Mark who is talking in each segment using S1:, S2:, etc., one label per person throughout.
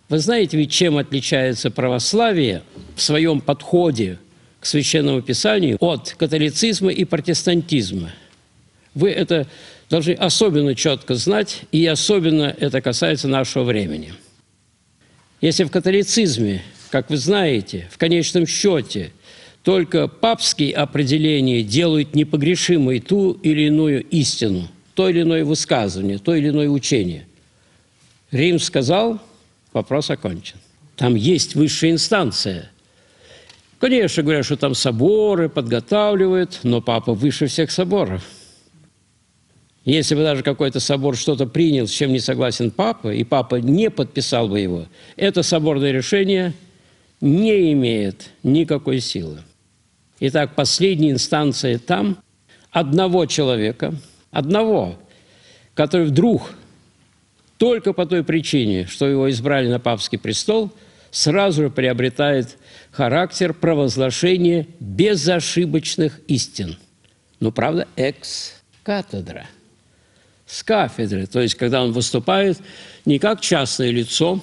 S1: Вы знаете ведь, чем отличается православие в своем подходе к Священному Писанию от католицизма и протестантизма? Вы это должны особенно четко знать, и особенно это касается нашего времени. Если в католицизме, как вы знаете, в конечном счете только папские определения делают непогрешимой ту или иную истину, то или иное высказывание, то или иное учение. Рим сказал, вопрос окончен. Там есть высшая инстанция. Конечно, говорят, что там соборы подготавливают, но папа выше всех соборов. Если бы даже какой-то собор что-то принял, с чем не согласен папа, и папа не подписал бы его, это соборное решение не имеет никакой силы. Итак, последняя инстанция там одного человека, одного, который вдруг, только по той причине, что его избрали на папский престол, сразу же приобретает характер провозглашения безошибочных истин. Но, правда, экс-катедра. С кафедры, то есть когда он выступает не как частное лицо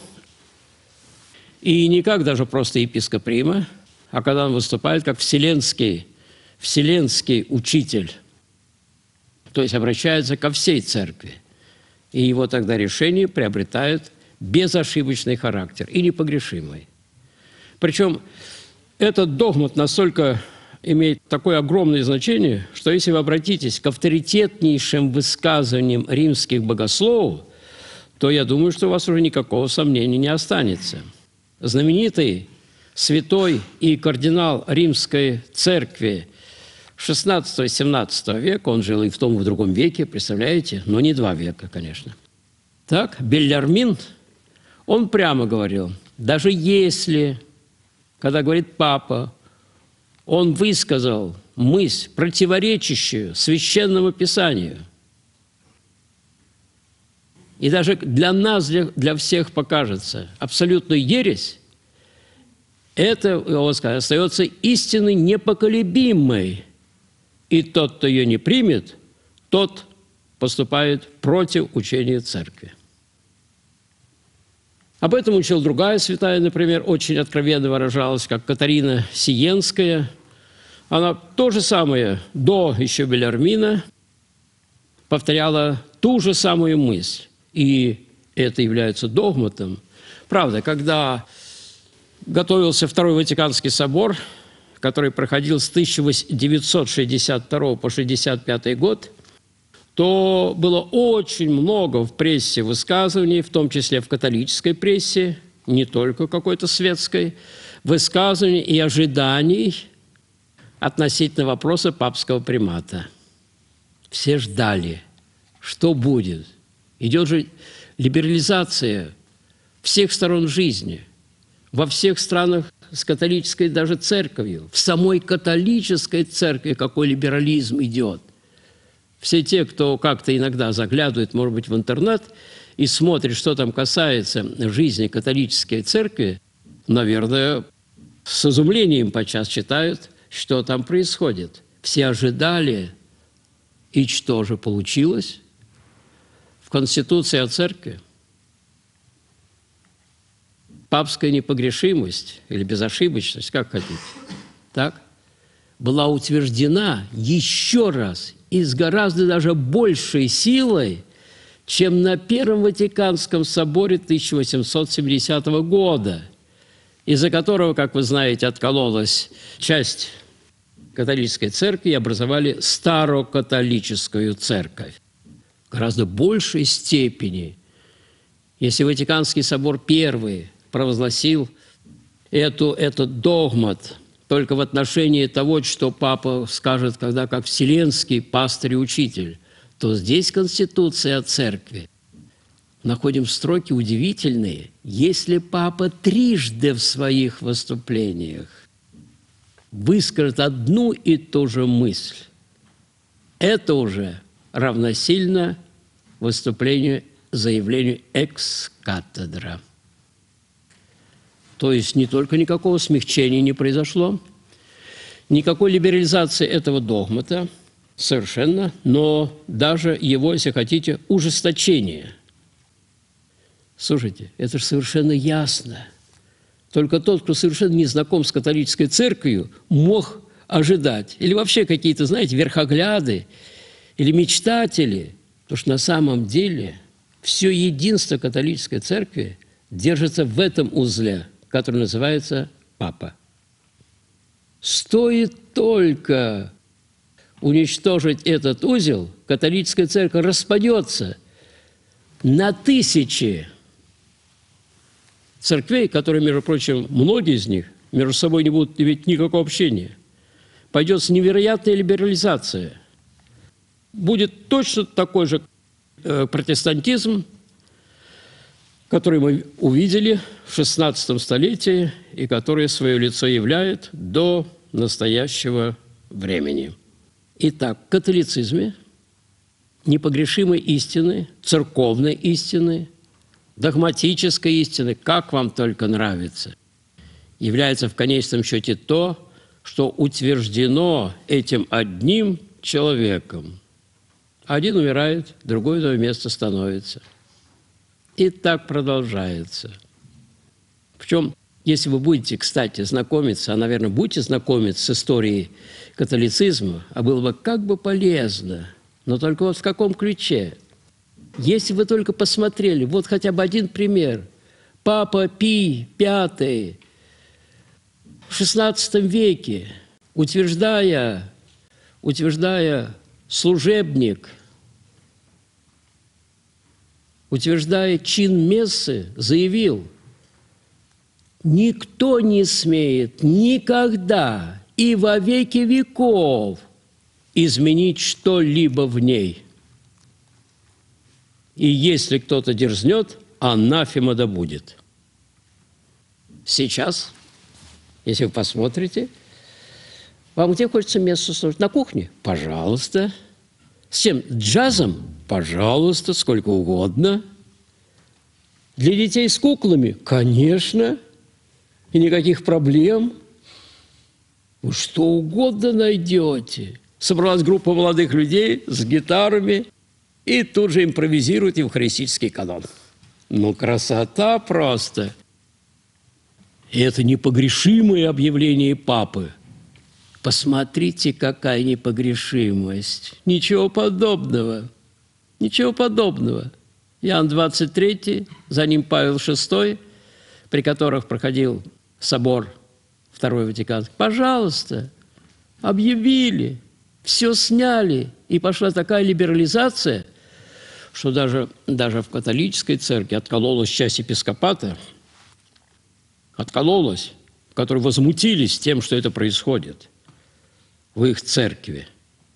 S1: и не как даже просто епископ Рима, а когда он выступает как вселенский учитель, то есть обращается ко всей церкви. И его тогда решение приобретает безошибочный характер и непогрешимый. Причем этот догмат настолько имеет такое огромное значение, что если вы обратитесь к авторитетнейшим высказываниям римских богословов, то я думаю, что у вас уже никакого сомнения не останется. Знаменитый святой и кардинал Римской церкви XVI-XVII века, он жил и в том, и в другом веке, представляете? Но не 2 века, конечно. Так, Беллармин, он прямо говорил, даже если, когда говорит папа, он высказал мысль, противоречащую Священному Писанию. И даже для нас, для всех покажется абсолютная ересь, это, он сказал, остается истиной непоколебимой. И тот, кто ее не примет, тот поступает против учения Церкви. Об этом учила другая святая, например, очень откровенно выражалась, как Катарина Сиенская. Она то же самое до еще Беллармина повторяла ту же самую мысль. И это является догматом. Правда, когда готовился Второй Ватиканский собор, который проходил с 1962 по 1965 год, то было очень много в прессе высказываний, в том числе в католической прессе, не только какой-то светской, высказываний и ожиданий относительно вопроса папского примата. Все ждали, что будет. Идет же либерализация всех сторон жизни, во всех странах с католической даже церковью, в самой католической церкви какой либерализм идет. Все те, кто как-то иногда заглядывает, может быть, в интернет и смотрит, что там касается жизни католической церкви, наверное, с изумлением подчас читают, что там происходит. Все ожидали, и что же получилось в Конституции о церкви? Папская непогрешимость или безошибочность, как хотите, так, была утверждена еще раз и с гораздо даже большей силой, чем на Первом Ватиканском соборе 1870 года, из-за которого, как вы знаете, откололась часть католической церкви и образовали старокатолическую церковь. В гораздо большей степени, если Ватиканский собор первый провозгласил этот догмат только в отношении того, что папа скажет, когда как вселенский пастырь и учитель, то здесь Конституция о церкви. Находим строки удивительные. Если папа трижды в своих выступлениях выскажет одну и ту же мысль, это уже равносильно выступлению, заявлению экс-катедра. То есть не только никакого смягчения не произошло, никакой либерализации этого догмата совершенно, но даже его, если хотите, ужесточение. Слушайте, это же совершенно ясно. Только тот, кто совершенно не знаком с католической церковью, мог ожидать. Или вообще какие-то, знаете, верхогляды или мечтатели. Потому что на самом деле все единство католической церкви держится в этом узле, который называется Папа. Стоит только уничтожить этот узел, католическая церковь распадется на тысячи церквей, которые, между прочим, многие из них между собой не будут иметь никакого общения. Пойдет невероятная либерализация. Будет точно такой же протестантизм, который мы увидели в XVI столетии и который свое лицо являет до настоящего времени. Итак, в католицизме непогрешимой истины, церковной истины, догматической истины, как вам только нравится, является в конечном счете то, что утверждено этим одним человеком. Один умирает, другой на его место становится. И так продолжается. Причем, если вы будете, кстати, знакомиться, а, наверное, будете знакомиться с историей католицизма, а было бы как бы полезно, но только вот в каком ключе? Если вы только посмотрели, вот хотя бы один пример. Папа Пий V в XVI веке, утверждая служебник, утверждая чин мессы, заявил: никто не смеет никогда и во веки веков изменить что-либо в ней. И если кто-то дерзнет, анафема да будет. Сейчас, если вы посмотрите, вам где хочется место слушать? На кухне? Пожалуйста. С чем? С джазом? Пожалуйста, сколько угодно. Для детей с куклами? Конечно. И никаких проблем. Вы что угодно найдете. Собралась группа молодых людей с гитарами и тут же импровизируют евхаристический канон. Ну, красота просто. И это непогрешимое объявление Папы. Посмотрите, какая непогрешимость. Ничего подобного. Ничего подобного. Иоанн 23, за ним Павел VI, при которых проходил собор Второй Ватиканский. Пожалуйста, объявили, все сняли, и пошла такая либерализация, что даже в католической церкви откололась часть епископата, откололась, которые возмутились тем, что это происходит в их церкви.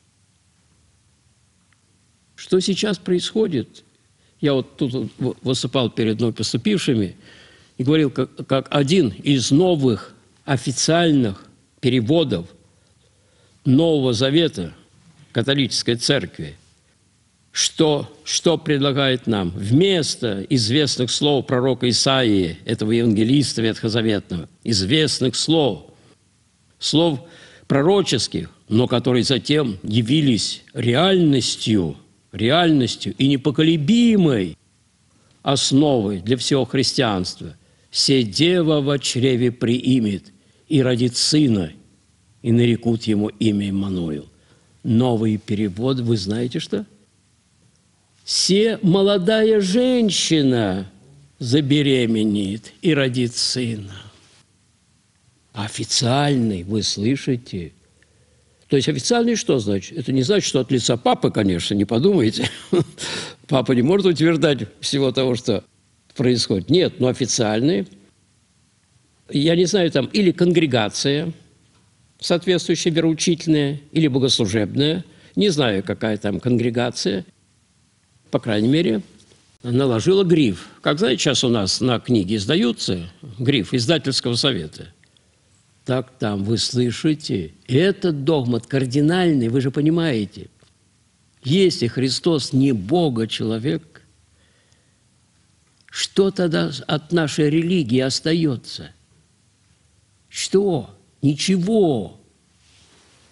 S1: Что сейчас происходит? Я вот тут выступал перед вновь поступившими и говорил, как один из новых официальных переводов Нового Завета католической церкви, что предлагает нам? Вместо известных слов пророка Исаии, этого евангелиста ветхозаветного, известных слов пророческих, но которые затем явились реальностью и непоколебимой основой для всего христианства. «Се дева во чреве приимет, и родит сына, и нарекут ему имя Иммануил». Новый перевод, вы знаете что? «Се молодая женщина забеременеет и родит сына». Официальный, вы слышите? То есть официальный что значит? Это не значит, что от лица папы, конечно, не подумайте. Папа не может утверждать всего того, что происходит. Нет, но официальный. Я не знаю, там или конгрегация, соответствующая вероучительная, или богослужебная. Не знаю, какая там конгрегация. По крайней мере, наложила гриф. Как, знаете, сейчас у нас на книги издаются, гриф издательского совета. Так там, вы слышите, этот догмат кардинальный, вы же понимаете. Если Христос не Бога-человек, что тогда от нашей религии остается? Что? Ничего.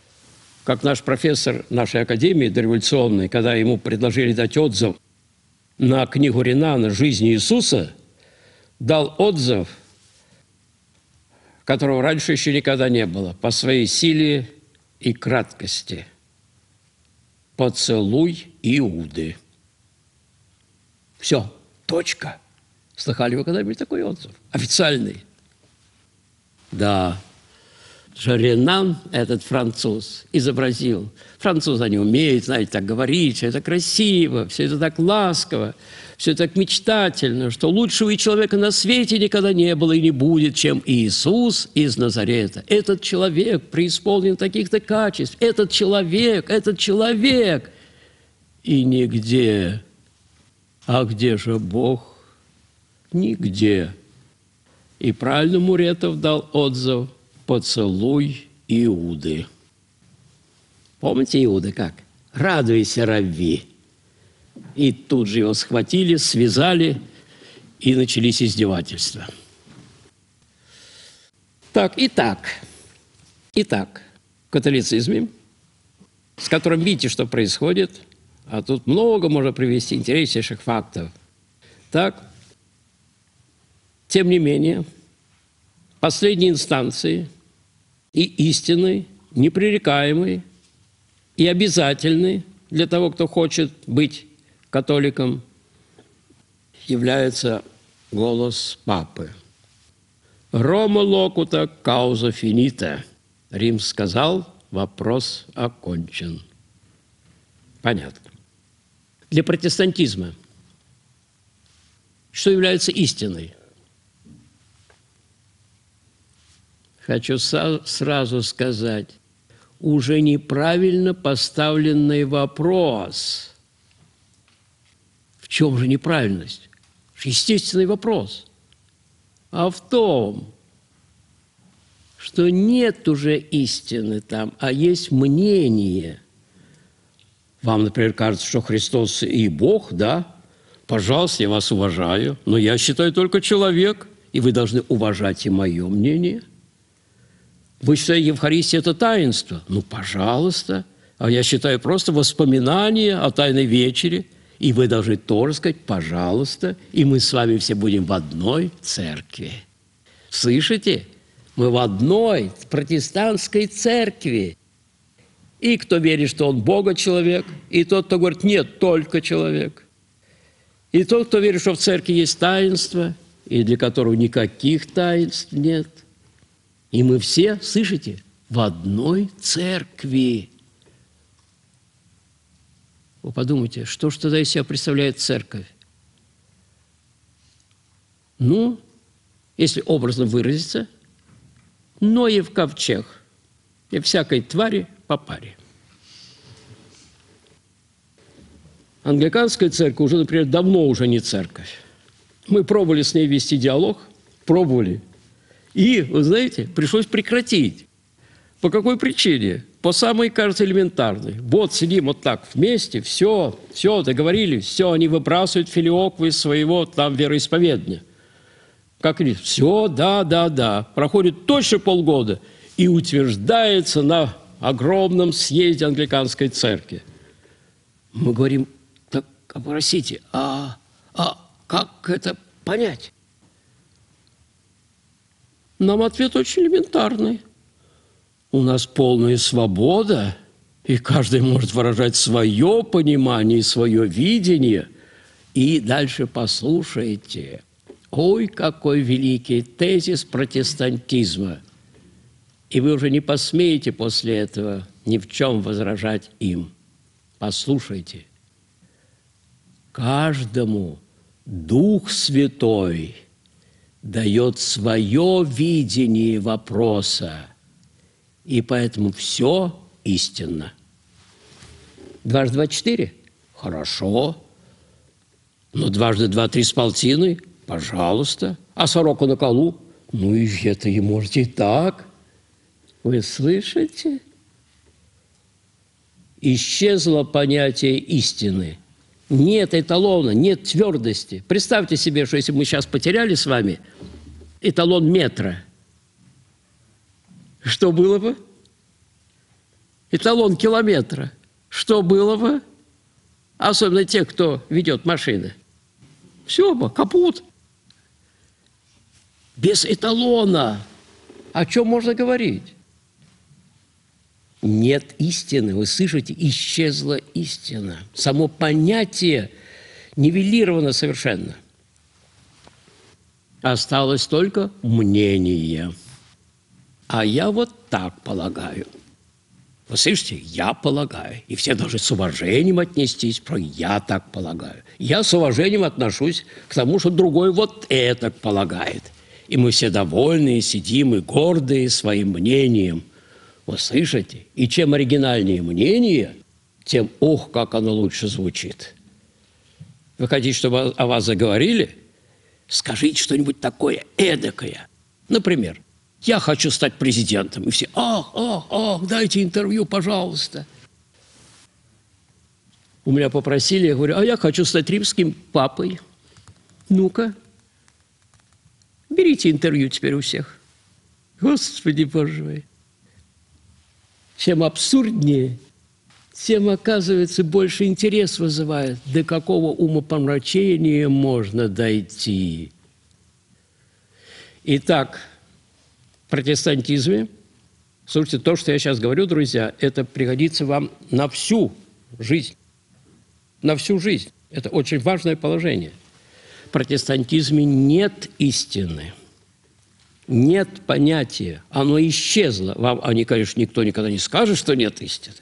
S1: Как наш профессор нашей академии дореволюционной, когда ему предложили дать отзыв на книгу Ренана «Жизнь Иисуса» дал отзыв, которого раньше еще никогда не было, по своей силе и краткости. «Поцелуй Иуды». Все, точка. Слыхали вы когда-нибудь такой отзыв? Официальный. Да. Ренан, этот француз, изобразил. Французы, они умеют, знаете, так говорить, все это красиво, все это так ласково, все это так мечтательно, что лучшего и человека на свете никогда не было и не будет, чем Иисус из Назарета. Этот человек преисполнен таких-то качеств. Этот человек. И нигде. А где же Бог? Нигде. И правильно Муретов дал отзыв: «Поцелуй Иуды». Помните Иуды как? «Радуйся, Равви». И тут же его схватили, связали, и начались издевательства. Итак, в католицизме, с которым видите, что происходит, а тут много можно привести интереснейших фактов. Так, тем не менее, последней инстанцией и истинной, непререкаемой и обязательной для того, кто хочет быть католиком, является голос Папы. «Рома локута кауза финита». Рим сказал, вопрос окончен. Понятно. Для протестантизма что является истиной? Хочу сразу сказать, уже неправильно поставленный вопрос. В чем же неправильность? Естественный вопрос. А в том, что нет уже истины там, а есть мнение. Вам, например, кажется, что Христос и Бог, да? Пожалуйста, я вас уважаю, но я считаю только человек, и вы должны уважать и мое мнение. Вы считаете, Евхаристия – это таинство? Ну, пожалуйста. А я считаю просто воспоминание о Тайной вечере, и вы должны тоже сказать «пожалуйста», и мы с вами все будем в одной церкви. Слышите? Мы в одной протестантской церкви. И кто верит, что он Бога человек, и тот, кто говорит «нет, только человек». И тот, кто верит, что в церкви есть таинство, и для которого никаких таинств нет. И мы все, слышите, в одной церкви. Вы подумайте, что же тогда из себя представляет церковь? Ну, если образно выразиться, Ноев ковчег и всякой твари по паре. Англиканская церковь уже, например, давно уже не церковь. Мы пробовали с ней вести диалог, пробовали. И, вы знаете, пришлось прекратить. По какой причине? По самой, кажется, элементарной. Вот сидим вот так вместе, все, договорились, все, они выбрасывают филиоквы из своего там вероисповедания. Как они? Все, да. Проходит точно полгода и утверждается на огромном съезде англиканской церкви. Мы говорим, так, простите, как это понять? Нам ответ очень элементарный. У нас полная свобода, и каждый может выражать свое понимание и свое видение. И дальше послушайте. Ой, какой великий тезис протестантизма. И вы уже не посмеете после этого ни в чем возражать им. Послушайте. Каждому Дух Святой дает свое видение вопроса, и поэтому все истинно. 2 × 2 – 4? Хорошо. Но 2 × 2 – 3,5? Пожалуйста. А сороку на колу? Ну и это и можете и так. Вы слышите? Исчезло понятие истины. Нет эталона, нет твердости. Представьте себе, что если мы сейчас потеряли с вами эталон метра, что было бы? Эталон километра. Что было бы? Особенно те, кто ведет машины. Все, капут. Без эталона. О чем можно говорить? Нет истины. Вы слышите, исчезла истина. Само понятие нивелировано совершенно. Осталось только мнение. А я вот так полагаю. Вы слышите? Я полагаю. И все должны с уважением отнестись, про «я так полагаю». Я с уважением отношусь к тому, что другой вот это полагает. И мы все довольны, сидим и гордые своим мнением. Вы слышите? И чем оригинальнее мнение, тем, ох, как оно лучше звучит. Вы хотите, чтобы о вас заговорили? Скажите что-нибудь такое эдакое. Например, я хочу стать президентом. И все, ах, дайте интервью, пожалуйста. У меня попросили, я говорю, а я хочу стать римским папой. Ну-ка, берите интервью теперь у всех. Господи, Боже мой. Чем абсурднее, тем, оказывается, больше интерес вызывает. До какого умопомрачения можно дойти? Итак, в протестантизме, слушайте, то, что я сейчас говорю, друзья, это пригодится вам на всю жизнь. На всю жизнь. Это очень важное положение. В протестантизме нет истины. Нет понятия. Оно исчезло. Вам, конечно, никто никогда не скажет, что нет истины.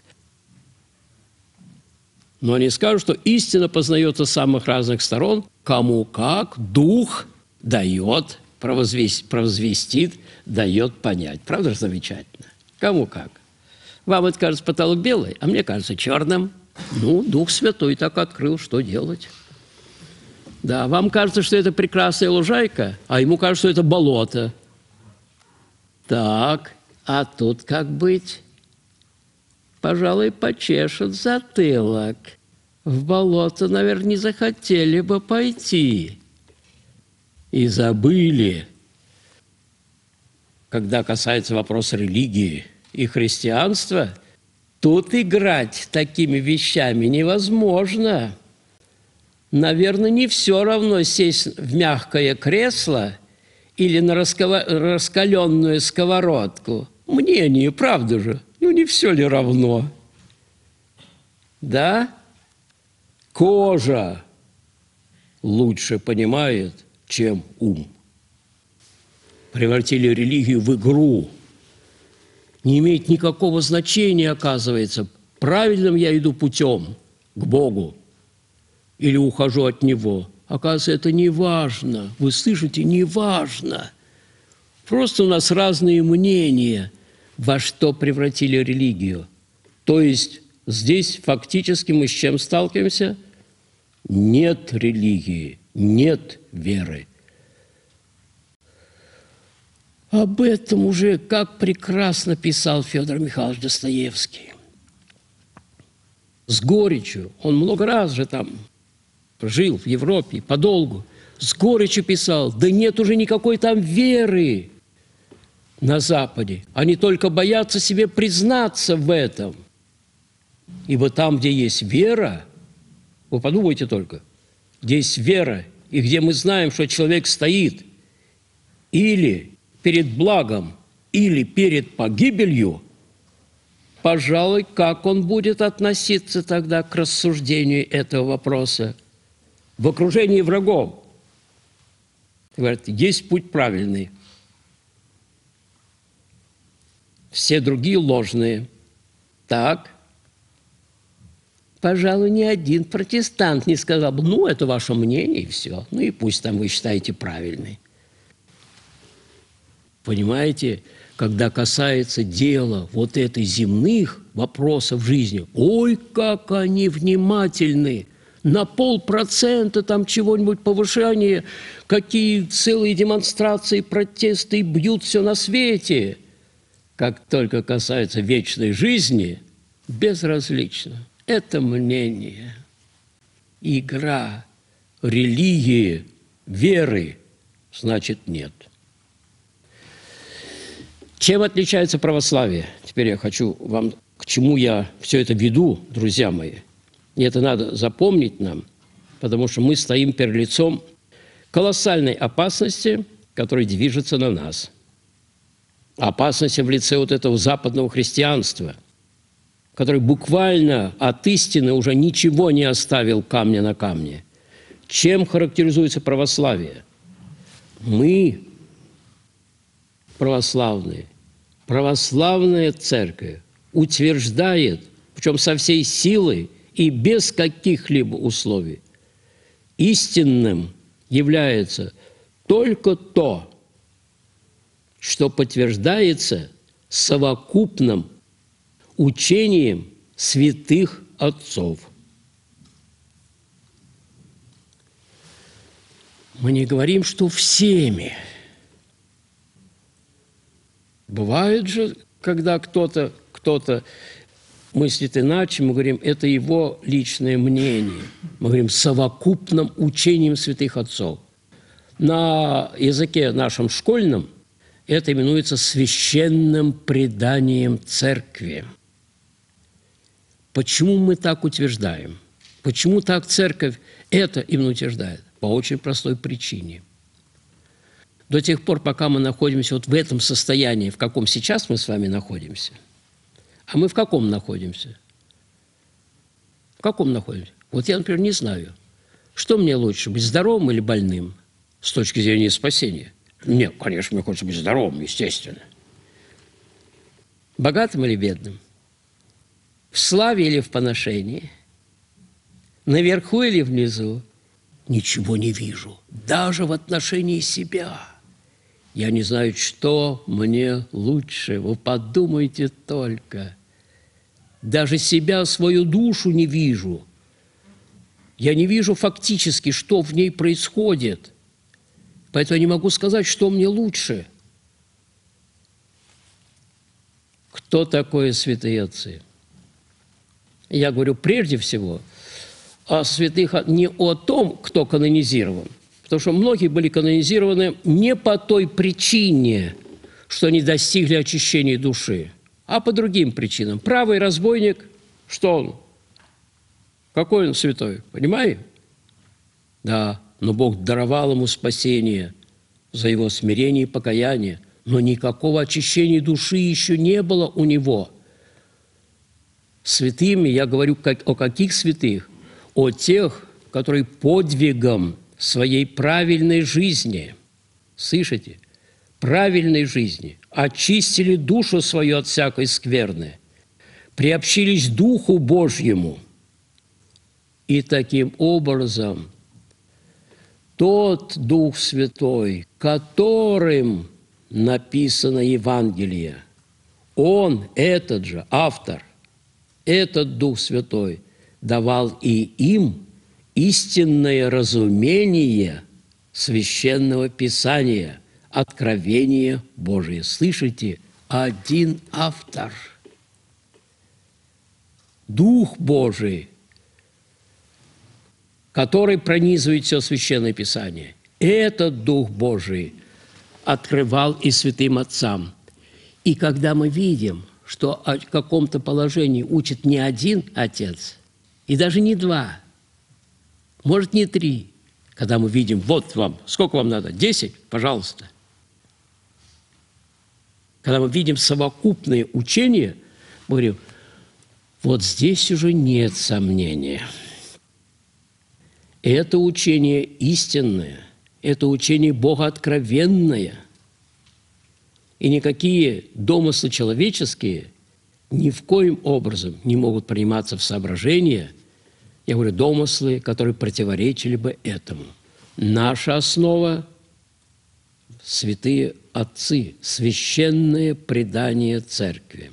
S1: Но они скажут, что истина познается с самых разных сторон, кому как Дух дает, провозвестит, дает понять. Правда же замечательно? Кому как. Вам это кажется потолок белый, а мне кажется черным. Ну, Дух Святой так открыл, что делать? Да, вам кажется, что это прекрасная лужайка, а ему кажется, что это болото. Так, а тут как быть? Пожалуй, почешут затылок. В болото, наверное, не захотели бы пойти. И забыли, когда касается вопроса религии и христианства, тут играть такими вещами невозможно. Наверное, не все равно сесть в мягкое кресло или на раскаленную сковородку. Мнение, правда же? Ну, не все ли равно? Да? Кожа лучше понимает, чем ум. Превратили религию в игру. Не имеет никакого значения, оказывается, правильным я иду путем к Богу или ухожу от Него. Оказывается, это не важно. Вы слышите, не важно. Просто у нас разные мнения, во что превратили религию. То есть здесь фактически мы с чем сталкиваемся? Нет религии, нет веры. Об этом уже как прекрасно писал Федор Михайлович Достоевский. С горечью. Он много раз же там жил в Европе подолгу. С горечью писал, да нет уже никакой там веры на Западе. Они только боятся себе признаться в этом. Ибо там, где есть вера, вы подумайте только, где есть вера, и где мы знаем, что человек стоит или перед благом, или перед погибелью, пожалуй, как он будет относиться тогда к рассуждению этого вопроса? В окружении врагов. Говорят, есть путь правильный. Все другие ложные. Так. Пожалуй, ни один протестант не сказал бы, ну, это ваше мнение, и все. Ну, и пусть там вы считаете правильный. Понимаете, когда касается дела вот этой земных вопросов жизни, ой, как они внимательны! На 0,5% там чего-нибудь повышения, какие целые демонстрации, протесты, бьют все на свете. Как только касается вечной жизни, безразлично. Это мнение, игра, религии, веры, значит, нет. Чем отличается православие? Теперь я хочу вам, к чему я все это веду, друзья мои. И это надо запомнить нам, потому что мы стоим перед лицом колоссальной опасности, которая движется на нас. Опасности в лице вот этого западного христианства, который буквально от истины уже ничего не оставил камня на камне. Чем характеризуется православие? Мы, православные, православная церковь утверждает, причем со всей силой и без каких-либо условий, истинным является только то, что подтверждается совокупным учением святых отцов. Мы не говорим, что всеми. Бывает же, когда кто-то мыслит иначе, мы говорим, это его личное мнение. Мы говорим совокупным учением святых отцов. На языке нашем школьном это именуется священным преданием церкви. Почему мы так утверждаем? Почему так церковь это именно утверждает? По очень простой причине. До тех пор, пока мы находимся вот в этом состоянии, в каком сейчас мы с вами находимся, а мы в каком находимся? В каком находимся? Вот я, например, не знаю, что мне лучше, быть здоровым или больным с точки зрения спасения? Нет, конечно, мне хочется быть здоровым, естественно. Богатым или бедным? В славе или в поношении? Наверху или внизу? Ничего не вижу, даже в отношении себя. Я не знаю, что мне лучше. Вы подумайте только. Даже себя, свою душу не вижу. Я не вижу фактически, что в ней происходит. Поэтому я не могу сказать, что мне лучше. Кто такое святые отцы? Я говорю прежде всего о святых, не о том, кто канонизирован. Потому что многие были канонизированы не по той причине, что они достигли очищения души, а по другим причинам. Правый разбойник, что он? Какой он святой? Понимаете? Да, но Бог даровал ему спасение за его смирение и покаяние, но никакого очищения души еще не было у него. Святыми я говорю о каких святых? О тех, которые подвигом своей правильной жизни, слышите, правильной жизни, очистили душу свою от всякой скверны, приобщились Духу Божьему. И таким образом тот Дух Святой, которым написано Евангелие, Он, этот же автор, этот Дух Святой, давал и им истинное разумение Священного Писания, откровение Божие. Слышите? Один автор. Дух Божий, который пронизывает все Священное Писание. Этот Дух Божий открывал и святым отцам. И когда мы видим, что о каком-то положении учит не один отец, и даже не два, может, не три, когда мы видим, вот вам, сколько вам надо? 10? Пожалуйста. Когда мы видим совокупные учения, мы говорим, вот здесь уже нет сомнения. Это учение истинное, это учение богооткровенное. И никакие домыслы человеческие ни в коем образом не могут приниматься в соображение, я говорю, домыслы, которые противоречили бы этому. Наша основа – святые отцы, священное предание церкви.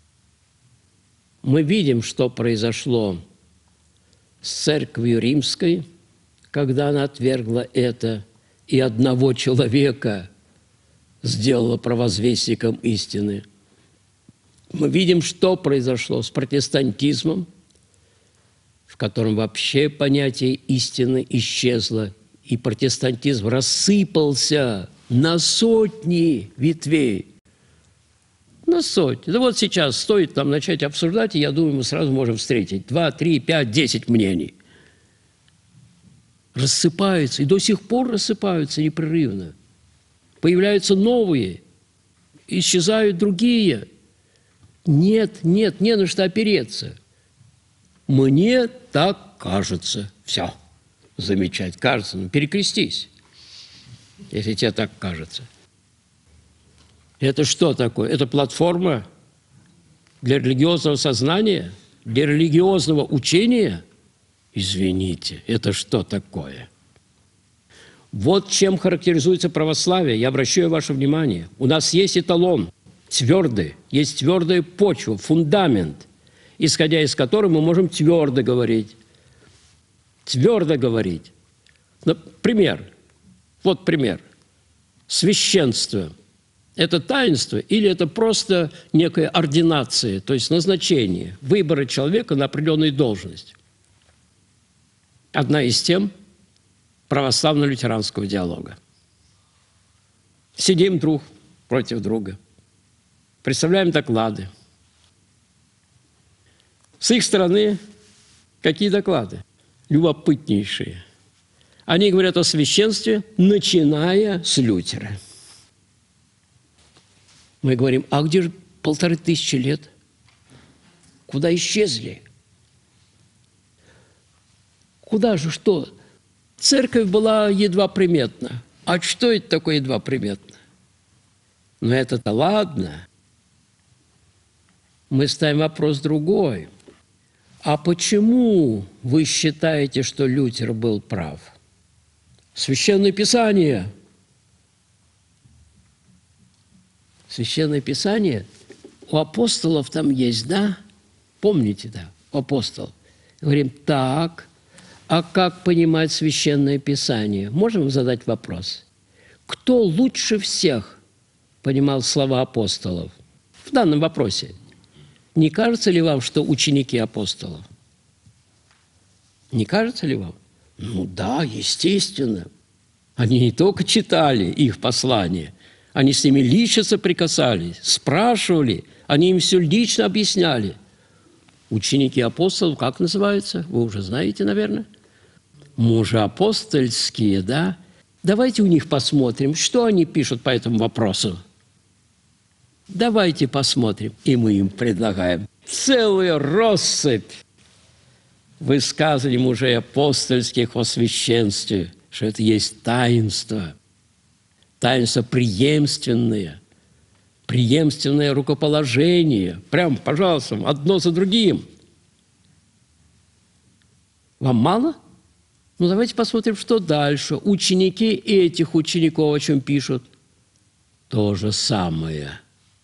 S1: Мы видим, что произошло с церковью римской, когда она отвергла это, и одного человека сделала провозвестником истины. Мы видим, что произошло с протестантизмом, в котором вообще понятие истины исчезло, и протестантизм рассыпался на сотни ветвей. На сотни. Да вот сейчас стоит нам начать обсуждать, и я думаю, мы сразу можем встретить 2, 3, 5, 10 мнений. рассыпаются, и до сих пор рассыпаются непрерывно. Появляются новые, исчезают другие. Нет, нет, не на что опереться. Мне так кажется. Все. Замечать. Кажется. Ну, перекрестись, если тебе так кажется. Это что такое? Это платформа для религиозного сознания? Для религиозного учения? Извините, это что такое? Вот чем характеризуется православие. Я обращаю ваше внимание. У нас есть эталон, твердый, есть твердая почва, фундамент, исходя из которого мы можем твердо говорить. Твердо говорить. Пример. Вот пример. Священство – это таинство или это просто некая ординация, то есть назначение, выбора человека на определенную должность? Одна из тем православно-лютеранского диалога. Сидим друг против друга, представляем доклады. С их стороны какие доклады? Любопытнейшие. Они говорят о священстве, начиная с Лютера. Мы говорим, а где же 1500 лет? Куда исчезли? Куда же, что? Церковь была едва приметна. А что это такое едва приметно? Но это-то ладно. Мы ставим вопрос другой. А почему вы считаете, что Лютер был прав? Священное Писание. Священное Писание у апостолов там есть, да? Помните, да, у апостолов. Говорим, так, а как понимать Священное Писание? Можем задать вопрос. Кто лучше всех понимал слова апостолов? В данном вопросе. Не кажется ли вам, что ученики апостолов? Не кажется ли вам? Ну да, естественно. Они не только читали их послания, они с ними лично соприкасались, спрашивали, они им все лично объясняли. Ученики апостолов, как называются? Вы уже знаете, наверное. Мужи апостольские, да? Давайте у них посмотрим, что они пишут по этому вопросу. Давайте посмотрим. И мы им предлагаем целую россыпь высказываний мужей апостольских о священстве, что это есть таинство, таинство преемственное, преемственное рукоположение. Прям, пожалуйста, одно за другим. Вам мало? Ну, давайте посмотрим, что дальше. Ученики этих учеников о чем пишут? То же самое.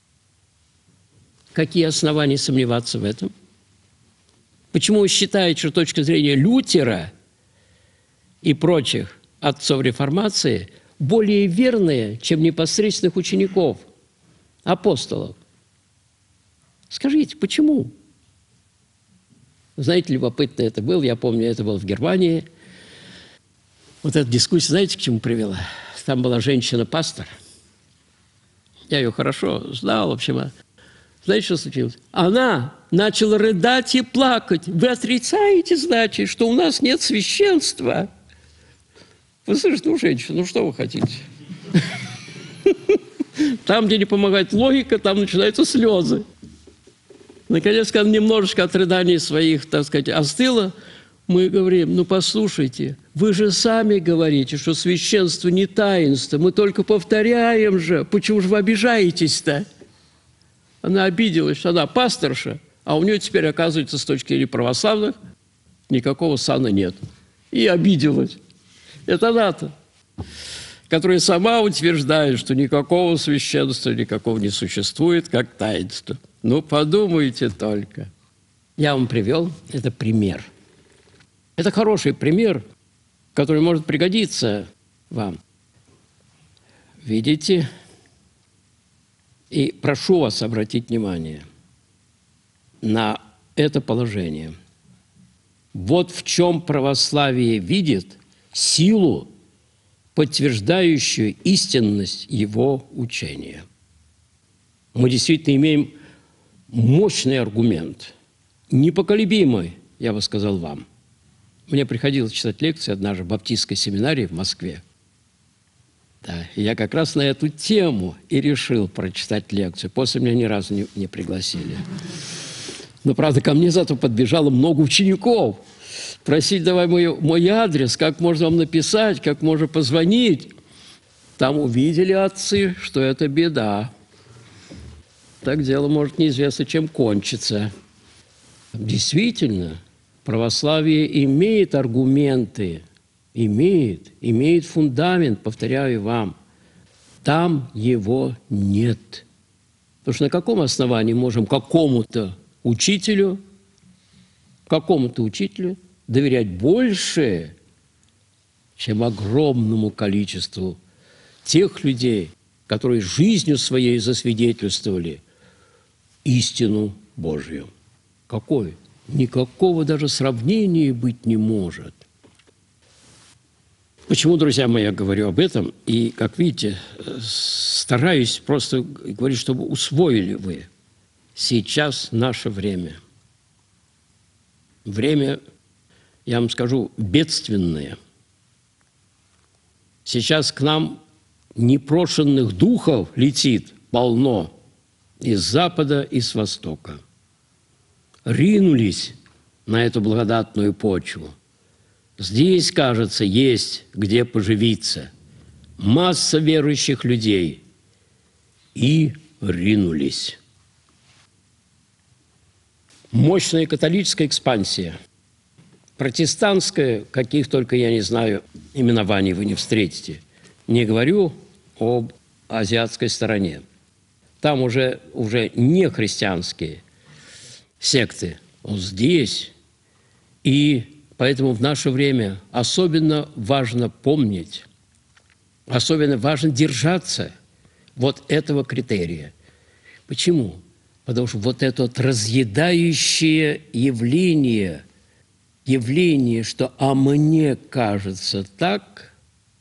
S1: Какие основания сомневаться в этом? Почему вы считаете, что точка зрения Лютера и прочих отцов реформации более верная, чем непосредственных учеников, апостолов? Скажите, почему? Знаете, любопытно это было, я помню, это было в Германии. Вот эта дискуссия, знаете, к чему привела? Там была женщина-пастор. Я ее хорошо знал, в общем. Знаете, что случилось? Она начала рыдать и плакать. Вы отрицаете, значит, что у нас нет священства? Вы слышите, женщина, ну что вы хотите? Там, где не помогает логика, там начинаются слезы. Наконец, когда немножечко от рыданий своих, так сказать, остыло, мы говорим, ну послушайте, вы же сами говорите, что священство не таинство, мы только повторяем же, почему же вы обижаетесь-то? Она обиделась, что она пасторша, а у нее теперь, оказывается, с точки зрения православных, никакого сана нет. И обиделась. Это она-то, которая сама утверждает, что никакого священства, никакого не существует, как таинство. Ну, подумайте только. Я вам привел, это пример. Это хороший пример, который может пригодиться вам. Видите? И прошу вас обратить внимание на это положение. Вот в чем православие видит силу, подтверждающую истинность его учения. Мы действительно имеем мощный аргумент, непоколебимый, я бы сказал вам, Мне приходилось читать лекции однажды в баптистской семинарии в Москве. Да, и я как раз на эту тему и решил прочитать лекцию. После меня ни разу не пригласили. Но, правда, ко мне зато подбежало много учеников. Просить давай мой адрес, как можно вам написать, как можно позвонить. Там увидели отцы, что это беда. Так дело может неизвестно, чем кончиться. Действительно, православие имеет аргументы, имеет фундамент, повторяю вам. Там его нет. Потому что на каком основании можем какому-то учителю доверять больше, чем огромному количеству тех людей, которые жизнью своей засвидетельствовали истину Божью? Какой? Никакого даже сравнения быть не может. Почему, друзья мои, я говорю об этом? И, как видите, стараюсь просто говорить, чтобы усвоили вы. Сейчас наше время. Время, я вам скажу, бедственное. Сейчас к нам непрошенных духов летит полно из запада и с востока. Ринулись на эту благодатную почву. Здесь, кажется, есть где поживиться. Масса верующих людей. И ринулись. Мощная католическая экспансия. Протестантская, каких только, я не знаю, именований вы не встретите. Не говорю об азиатской стороне. Там уже не христианские секты. Вот здесь. И поэтому в наше время особенно важно помнить, особенно важно держаться вот этого критерия. Почему? Потому что вот это вот разъедающее явление, что «а мне кажется так»,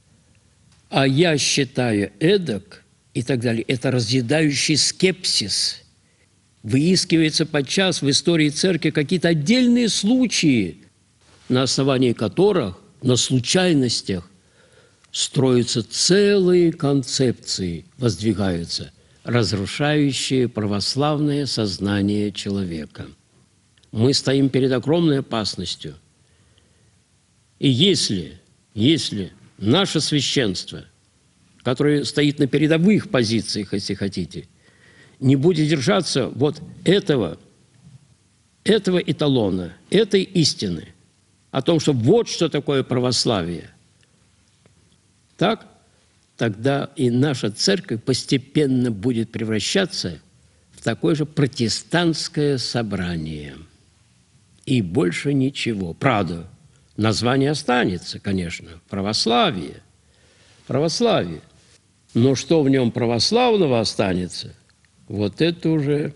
S1: «а я считаю эдак» и так далее, это разъедающий скепсис. Выискивается подчас в истории церкви какие-то отдельные случаи, на основании которых, на случайностях, строятся целые концепции, воздвигаются, разрушающие православное сознание человека. Мы стоим перед огромной опасностью. И если наше священство, которое стоит на передовых позициях, если хотите, не будет держаться вот этого эталона, этой истины, о том, что вот что такое православие, так, тогда и наша церковь постепенно будет превращаться в такое же протестантское собрание. И больше ничего. Правда, название останется, конечно, православие. Православие. Но что в нем православного останется, вот это уже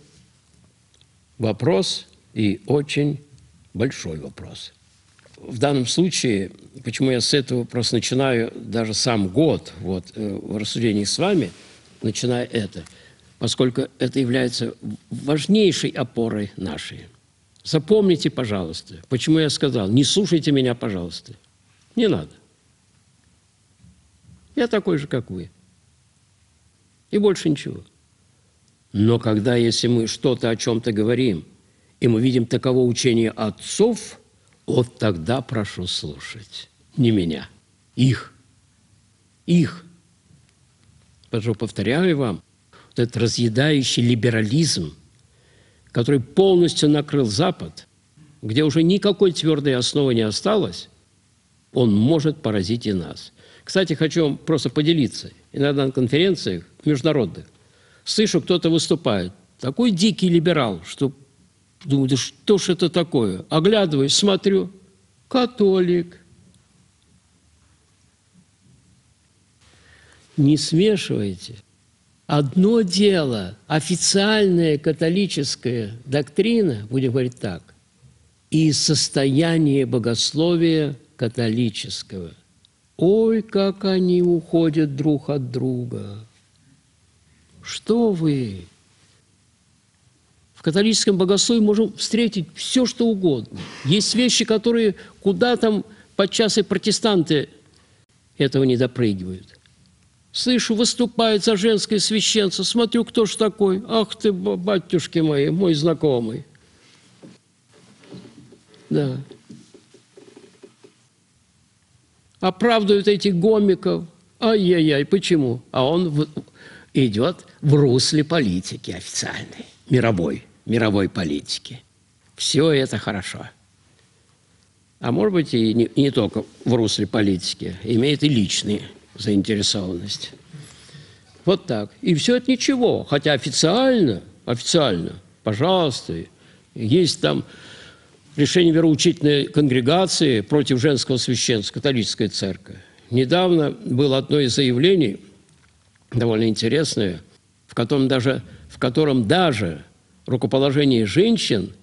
S1: вопрос и очень большой вопрос. В данном случае, почему я с этого просто начинаю даже сам год в рассуждениях с вами, начиная это, поскольку это является важнейшей опорой нашей. Запомните, пожалуйста, почему я сказал, не слушайте меня, пожалуйста. Не надо. Я такой же, как вы. И больше ничего. Но когда, если мы что-то о чем-то говорим, и мы видим таково учение отцов, вот тогда прошу слушать. Не меня. Их. Потому что, повторяю вам, вот этот разъедающий либерализм, который полностью накрыл Запад, где уже никакой твердой основы не осталось, он может поразить и нас. Кстати, хочу вам просто поделиться. Иногда на конференциях международных слышу, кто-то выступает. Такой дикий либерал, что думаю, да что ж это такое? Оглядываюсь, смотрю, католик. Не смешивайте. Одно дело, официальная католическая доктрина, будем говорить так, и состояние богословия католического. Ой, как они уходят друг от друга. Что вы? В католическом богословии можем встретить все, что угодно. Есть вещи, которые куда там подчас и протестанты этого не допрыгивают. Слышу, выступает за женское священство. Смотрю, кто ж такой? Ах ты, батюшки мои, мой знакомый. Да. Оправдывают этих гомиков. Ай-яй-яй, почему? А он идет в русле политики официальной, мировой политики. Все это хорошо. А может быть, и не только в русле политики, имеет и личные заинтересованность. Вот так. И все это ничего. Хотя официально, пожалуйста, есть там решение вероучительной конгрегации против женского священства, католическая церковь. Недавно было одно из заявлений, довольно интересное, в котором даже рукоположение женщин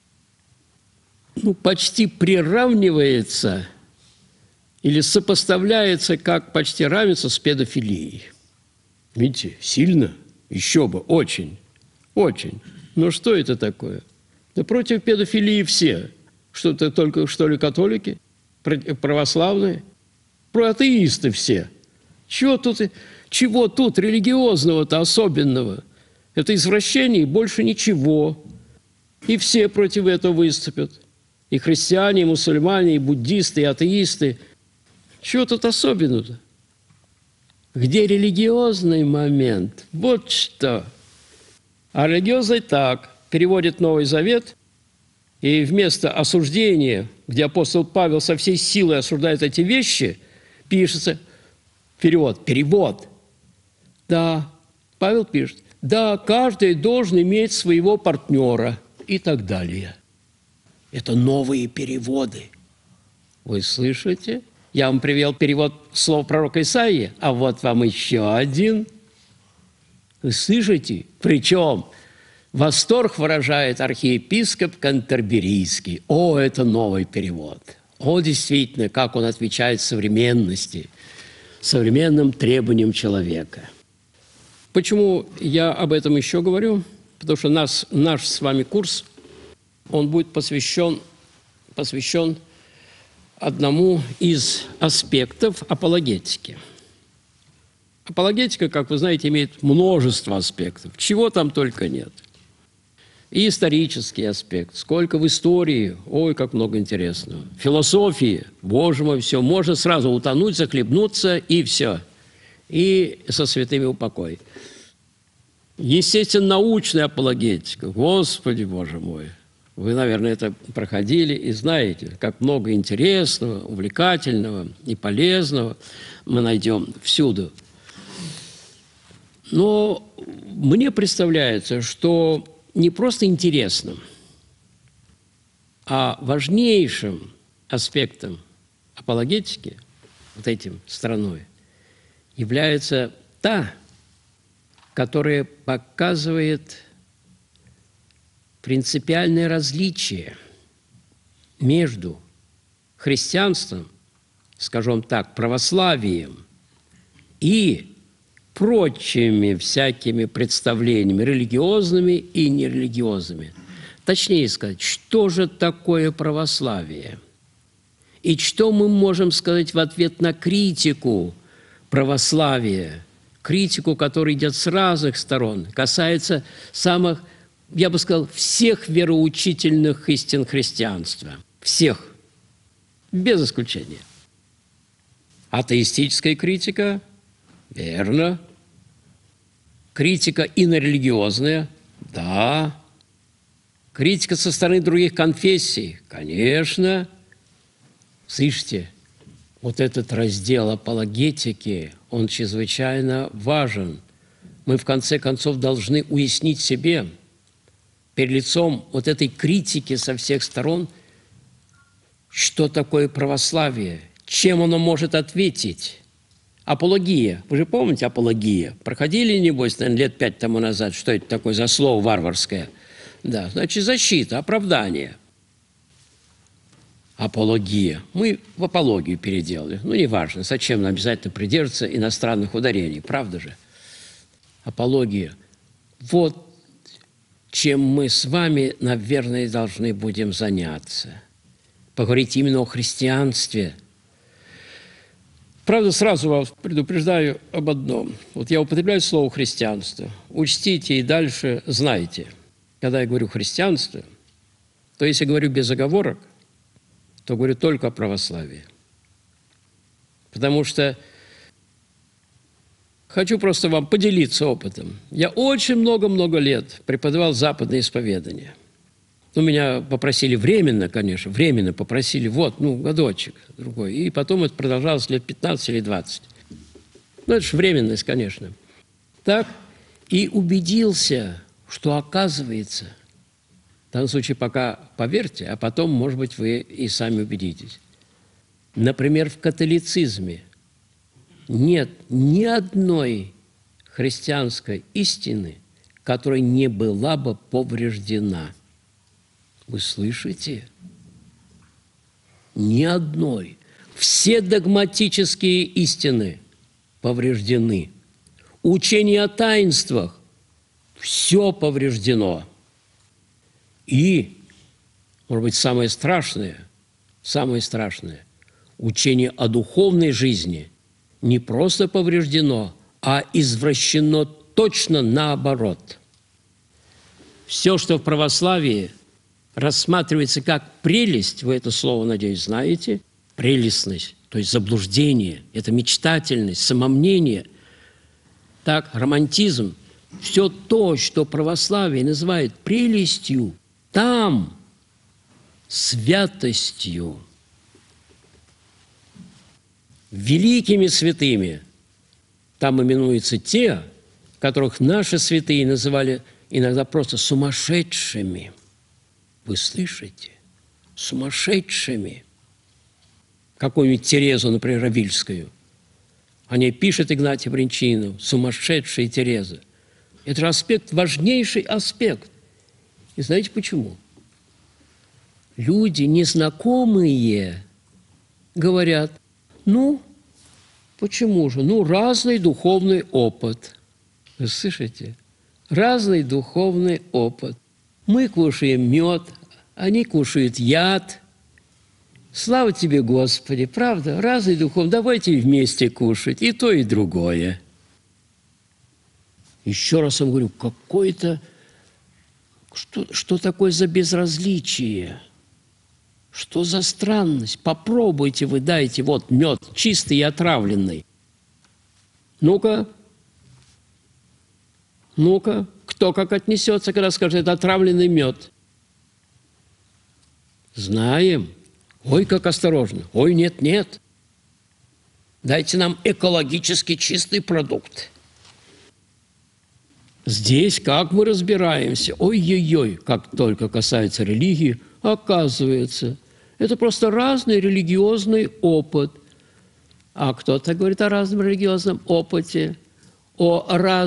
S1: почти приравнивается или сопоставляется, как почти равенство с педофилией. Видите, сильно, еще бы, очень, очень. Но что это такое? Да против педофилии все. Что-то только, что ли, католики, православные, атеисты все. Чего тут религиозного-то особенного? Это извращение, и больше ничего. И все против этого выступят. И христиане, и мусульмане, и буддисты, и атеисты. Чего тут особенного-то? Где религиозный момент? Вот что. А религиозный так. Переводит Новый Завет, и вместо осуждения, где апостол Павел со всей силой осуждает эти вещи, пишется перевод. Да, Павел пишет, да, каждый должен иметь своего партнера и так далее. Это новые переводы. Вы слышите? Я вам привел перевод слов пророка Исаии, а вот вам еще один. Вы слышите? Причем восторг выражает архиепископ Кантерберийский. О, это новый перевод. О, действительно, как он отвечает современности, современным требованиям человека. Почему я об этом еще говорю? Потому что наш с вами курс, он будет посвящен одному из аспектов апологетики. Апологетика, как вы знаете, имеет множество аспектов. Чего там только нет. И исторический аспект. Сколько в истории, ой, как много интересного. Философии, боже мой, все. Можно сразу утонуть, захлебнуться, и все. И со святыми упокой. Естественно, научная апологетика. Господи, боже мой. Вы, наверное, это проходили и знаете, как много интересного, увлекательного и полезного мы найдем всюду. Но мне представляется, что не просто интересным, а важнейшим аспектом апологетики, вот этим стороной, является та, которая показывает принципиальное различие между христианством, скажем так, православием и прочими всякими представлениями, религиозными и нерелигиозными. Точнее сказать, что же такое православие? И что мы можем сказать в ответ на критику православия, критику, которая идет с разных сторон, касается самых, я бы сказал, всех вероучительных истин христианства. Всех. Без исключения. Атеистическая критика – верно. Критика инорелигиозная – да. Критика со стороны других конфессий – конечно. Слышите, вот этот раздел апологетики, он чрезвычайно важен. Мы, в конце концов, должны уяснить себе перед лицом вот этой критики со всех сторон, что такое православие, чем оно может ответить. Апология. Вы же помните апология? Проходили, небось, наверное, лет 5 тому назад, что это такое за слово варварское? Да, значит, защита, оправдание. Апология. Мы в апологию переделали. Ну, неважно, зачем нам обязательно придерживаться иностранных ударений, правда же? Апология. Вот чем мы с вами, наверное, должны будем заняться. Поговорить именно о христианстве. Правда, сразу вас предупреждаю об одном. Вот я употребляю слово «христианство». Учтите и дальше знайте. Когда я говорю «христианство», то если говорю без оговорок, то говорю только о православии. Потому что хочу просто вам поделиться опытом. Я очень много-много лет преподавал западное исповедание. Меня попросили временно, конечно, временно попросили, годочек другой. И потом это продолжалось лет 15 или 20. Это же временность, конечно. Так и убедился, что оказывается, в данном случае пока поверьте, а потом, может быть, вы и сами убедитесь. Например, в католицизме нет ни одной христианской истины, которая не была бы повреждена. Вы слышите? Ни одной. Все догматические истины повреждены. Учение о таинствах – все повреждено. И, может быть, самое страшное, учение о духовной жизни не просто повреждено, а извращено точно наоборот. Все, что в православии рассматривается как прелесть, вы это слово, надеюсь, знаете, прелестность, то есть заблуждение, это мечтательность, самомнение, так, романтизм, все то, что православие называет прелестью, там святостью, великими святыми, там именуются те, которых наши святые называли иногда просто сумасшедшими. Вы слышите? Сумасшедшими. Какую-нибудь Терезу, например, Равильскую. О ней пишет Игнатий Бринчинов, сумасшедшая Тереза. Это же аспект, важнейший аспект. И знаете почему? Люди незнакомые говорят, почему же? Разный духовный опыт. Вы слышите? Разный духовный опыт. Мы кушаем мед, они кушают яд. Слава тебе, Господи, правда? Разный духовный. Давайте вместе кушать и то, и другое. Еще раз вам говорю, что такое за безразличие? Что за странность? Попробуйте вы, дайте, мед, чистый и отравленный. Ну-ка, кто как отнесется, когда скажет, это отравленный мед? Знаем. Ой, как осторожно. Ой, нет. Дайте нам экологически чистый продукт. Здесь как мы разбираемся? Ой-ой-ой, как только касается религии, оказывается, это просто разный религиозный опыт. А кто-то говорит о разном религиозном опыте, о